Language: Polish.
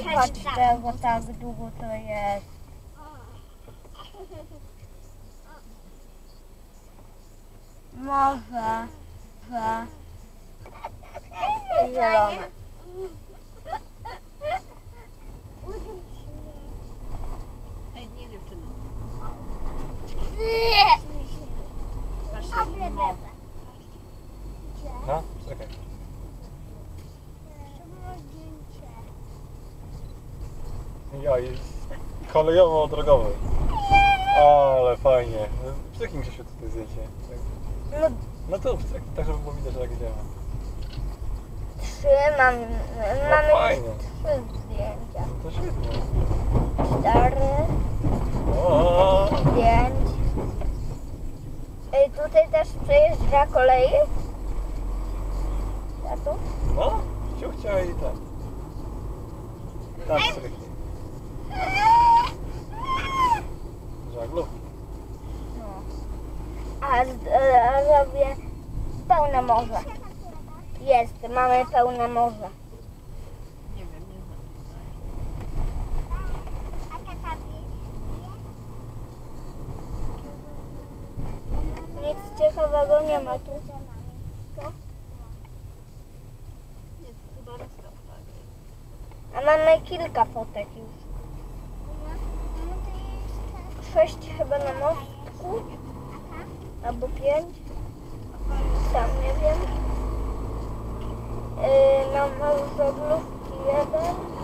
patrz tego, tak długo to jest. Morze, zielone. Ej, nie dziewczyny. No, czekaj. Ja, jest kolejowo-drogowy. Ale fajnie. Przykim się tutaj zdjęcie. No, No to tak, żeby było widać, że tak idziemy. mamy fajnie. 3 zdjęcia. To świetnie. 4, O, 5. Ej, tutaj też przejeżdża kolej. A tu? no, ciuchcia i tak. Tam stryki. Żaglówki. No. A robię pełne morze. Jest, mamy pełne morze. Nie wiem, nie znam. Nic ciekawego nie ma tu. Jest chyba rozstaw, tak. A mamy kilka fotek już. 6 chyba na mostku. Albo 5. Sam nie wiem. Na żaglówki 1.